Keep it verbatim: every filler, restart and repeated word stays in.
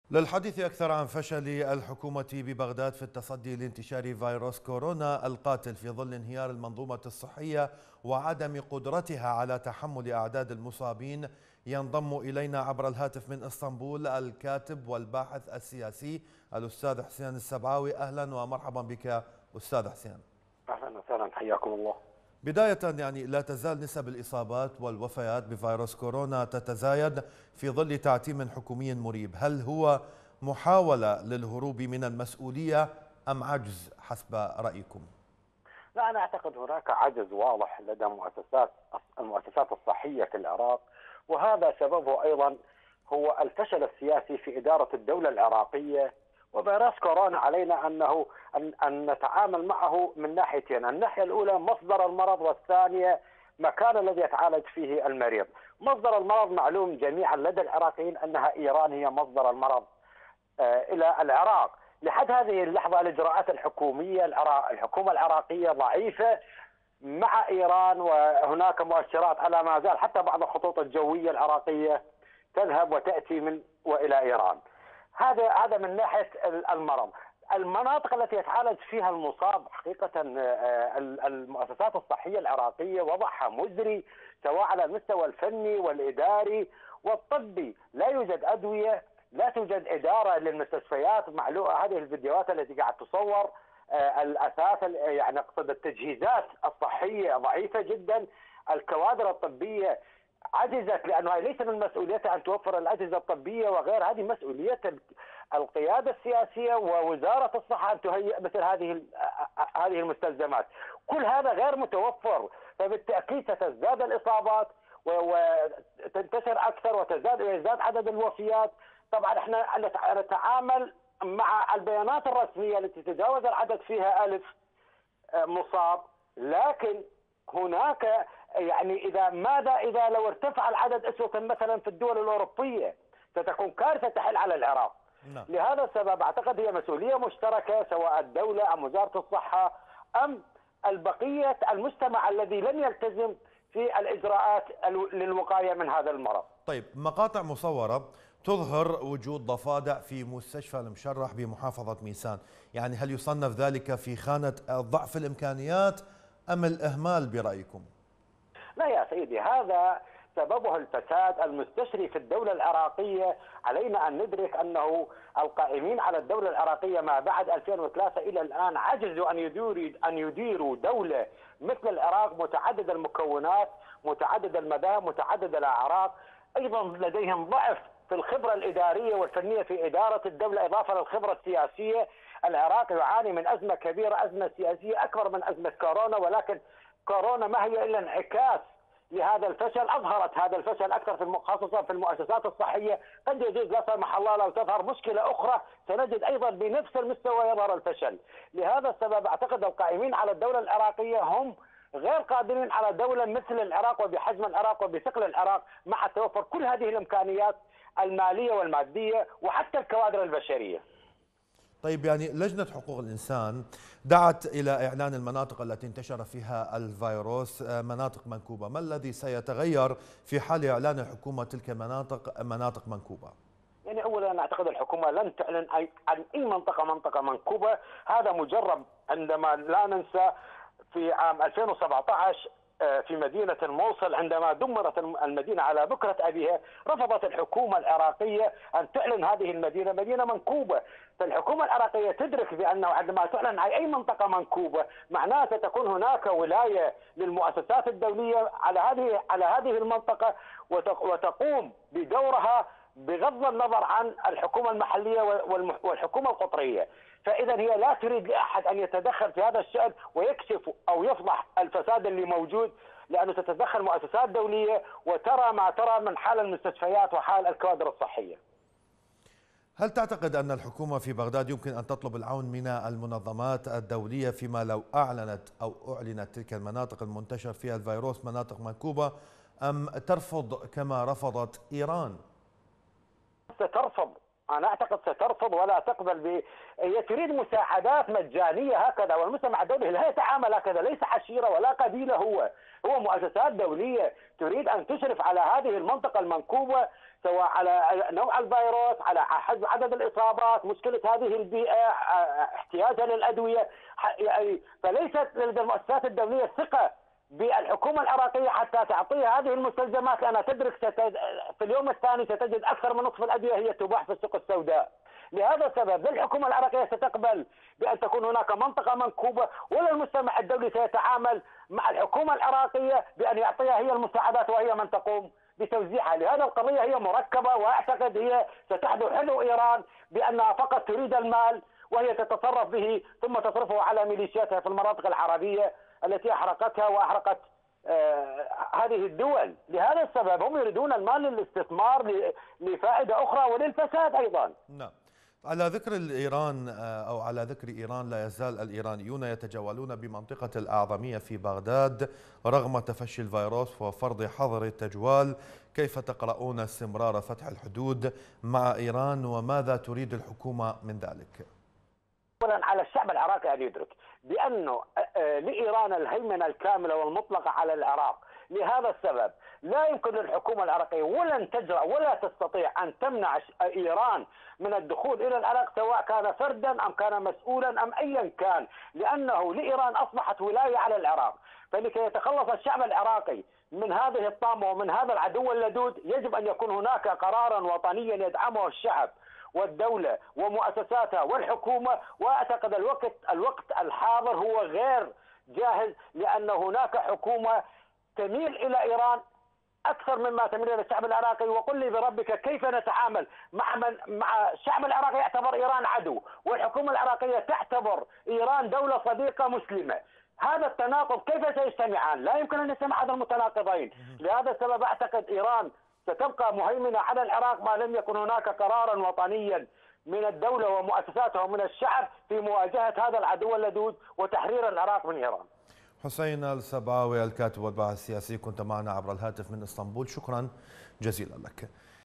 للحديث أكثر عن فشل الحكومة ببغداد في التصدي لانتشار فيروس كورونا القاتل في ظل انهيار المنظومة الصحية وعدم قدرتها على تحمل أعداد المصابين، ينضم إلينا عبر الهاتف من إسطنبول الكاتب والباحث السياسي الأستاذ حسين السبعاوي. أهلا ومرحبا بك أستاذ حسين. أهلا وسهلا، حياكم الله. بداية يعني لا تزال نسب الإصابات والوفيات بفيروس كورونا تتزايد في ظل تعتيم حكومي مريب، هل هو محاولة للهروب من المسؤولية أم عجز حسب رأيكم؟ لا، أنا أعتقد هناك عجز واضح لدى مؤسسات المؤسسات الصحية في العراق، وهذا سببه أيضا هو الفشل السياسي في إدارة الدولة العراقية. وفيروس كورونا علينا أنه أن, أن نتعامل معه من ناحيتين، الناحية الأولى مصدر المرض، والثانية مكان الذي يتعالج فيه المريض. مصدر المرض معلوم جميعا لدى العراقيين أنها إيران هي مصدر المرض آه إلى العراق. لحد هذه اللحظة الإجراءات الحكومية العراق الحكومة العراقية ضعيفة مع إيران، وهناك مؤشرات على ما زال حتى بعض الخطوط الجوية العراقية تذهب وتأتي من وإلى إيران. هذا هذا من ناحية المرض. المناطق التي يتعالج فيها المصاب حقيقة المؤسسات الصحية العراقية وضعها مزري، سواء على المستوى الفني والإداري والطبي. لا يوجد أدوية، لا توجد إدارة للمستشفيات. معلومة هذه الفيديوهات التي قاعد تصور الأساس، يعني أقصد التجهيزات الصحية ضعيفة جدا. الكوادر الطبية عجزت، لأنه ليس من مسؤوليتها أن توفر الأجهزة الطبية وغير، هذه مسؤولية القيادة السياسية ووزارة الصحة أن تهيئ مثل هذه هذه المستلزمات. كل هذا غير متوفر، فبالتأكيد ستزداد الإصابات وتنتشر أكثر وتزداد ويزداد عدد الوفيات. طبعا احنا نتعامل مع البيانات الرسمية التي تجاوز العدد فيها ألف مصاب، لكن هناك يعني إذا ماذا إذا لو ارتفع العدد أسوة مثلا في الدول الأوروبية، ستكون كارثة تحل على العراق. نعم. لهذا السبب أعتقد هي مسؤولية مشتركة، سواء الدولة أم وزارة الصحة أم البقية المجتمع الذي لم يلتزم في الإجراءات للوقاية من هذا المرض. طيب، مقاطع مصورة تظهر وجود ضفادع في مستشفى المشرح بمحافظة ميسان، يعني هل يصنف ذلك في خانة ضعف الإمكانيات أم الإهمال برأيكم؟ لا يا سيدي، هذا سببه الفساد المستشري في الدولة العراقية. علينا أن ندرك أنه القائمين على الدولة العراقية ما بعد ألفين وثلاثة إلى الآن عجزوا أن يديروا أن يديروا دولة مثل العراق، متعدد المكونات، متعدد المذاهب، متعدد الأعراق. أيضا لديهم ضعف في الخبرة الإدارية والفنية في إدارة الدولة، إضافة للخبرة السياسية. العراق يعاني من أزمة كبيرة، أزمة سياسية أكبر من أزمة كورونا، ولكن كورونا ما هي إلا انعكاس لهذا الفشل. أظهرت هذا الفشل أكثر في خاصة في المؤسسات الصحية. قد يجوز لا سمح الله لو تظهر مشكلة أخرى سنجد أيضا بنفس المستوى يظهر الفشل. لهذا السبب أعتقد القائمين على الدولة العراقية هم غير قادرين على دولة مثل العراق وبحجم العراق وبثقل العراق، مع توفر كل هذه الإمكانيات المالية والمادية وحتى الكوادر البشرية. طيب، يعني لجنة حقوق الإنسان دعت إلى إعلان المناطق التي انتشر فيها الفيروس مناطق منكوبة، ما الذي سيتغير في حال إعلان الحكومة تلك المناطق مناطق منكوبة؟ يعني أولا أعتقد الحكومة لن تعلن عن أي منطقة منطقة منكوبة. هذا مجرب. عندما لا ننسى في عام ألفين وسبعة عشر في مدينة الموصل عندما دمرت المدينة على بكرة أبيها، رفضت الحكومة العراقية أن تعلن هذه المدينة مدينة منكوبة. فالحكومة العراقية تدرك بأنه عندما تعلن عن أي منطقة منكوبة معناها ستكون هناك ولاية للمؤسسات الدولية على هذه على هذه المنطقة، وتقوم بدورها بغض النظر عن الحكومة المحلية والحكومة القطرية. فإذا هي لا تريد لأحد أن يتدخل في هذا الشأن ويكشف أو يفضح الفساد اللي موجود، لأنه تتدخل مؤسسات دولية وترى ما ترى من حال المستشفيات وحال الكوادر الصحية. هل تعتقد أن الحكومة في بغداد يمكن أن تطلب العون من المنظمات الدولية فيما لو أعلنت أو أعلنت تلك المناطق المنتشر فيها الفيروس مناطق منكوبة، أم ترفض كما رفضت إيران؟ سترفض أنا أعتقد سترفض ولا تقبل ب... هي تريد مساعدات مجانية هكذا، والمجتمع الدولي لا يتعامل هكذا، ليس عشيرة ولا قبيلة، هو هو مؤسسات دولية تريد أن تشرف على هذه المنطقة المنكوبة، سواء على نوع الفيروس، على حجم عدد الإصابات، مشكلة هذه البيئة، احتياجها للأدوية. فليست لدى المؤسسات الدولية ثقة بالحكومة العراقية حتى تعطيها هذه المستلزمات، لأنها تدرك ستد... في اليوم الثاني ستجد أكثر من نصف الأدوية هي تباع في السوق السوداء. لهذا السبب لا الحكومة العراقية ستقبل بأن تكون هناك منطقة منكوبة، ولا المجتمع الدولي سيتعامل مع الحكومة العراقية بأن يعطيها هي المساعدات وهي من تقوم بتوزيعها. لهذا القضية هي مركبة، وأعتقد هي ستحذو حذو إيران بأنها فقط تريد المال وهي تتصرف به ثم تصرفه على ميليشياتها في المناطق العربية التي أحرقتها وأحرقت آه هذه الدول. لهذا السبب هم يريدون المال للاستثمار لفائدة أخرى وللفساد أيضا. نعم. على ذكر الإيران أو على ذكر إيران، لا يزال الإيرانيون يتجولون بمنطقة الأعظمية في بغداد رغم تفشي الفيروس وفرض حظر التجوال. كيف تقرؤون استمرار فتح الحدود مع إيران، وماذا تريد الحكومة من ذلك؟ أولا على الشعب العراقي أن يدرك بأنه لإيران الهيمنة الكاملة والمطلقة على العراق. لهذا السبب لا يمكن للحكومة العراقية ولن تجرأ ولا تستطيع أن تمنع إيران من الدخول إلى العراق، سواء كان فردا أم كان مسؤولا أم أيا كان، لأنه لإيران أصبحت ولاية على العراق. فلكي يتخلص الشعب العراقي من هذه الطامة ومن هذا العدو اللدود يجب أن يكون هناك قرارا وطنيا يدعمه الشعب والدولة ومؤسساتها والحكومة. وأعتقد الوقت الوقت الحاضر هو غير جاهز، لأن هناك حكومة تميل إلى إيران أكثر مما تميل إلى الشعب العراقي. وقل لي بربك كيف نتعامل مع من مع الشعب العراقي يعتبر إيران عدو، والحكومة العراقية تعتبر إيران دولة صديقة مسلمة. هذا التناقض كيف سيجتمعان؟ لا يمكن أن يجتمع هذا المتناقضين. لهذا السبب أعتقد إيران ستبقى مهيمنة على العراق ما لم يكن هناك قرارا وطنيا من الدولة ومؤسساتها ومن الشعب في مواجهة هذا العدو اللدود وتحرير العراق من إيران. حسين السبعاوي، الكاتب والباحث السياسي، كنت معنا عبر الهاتف من اسطنبول، شكرا جزيلا لك.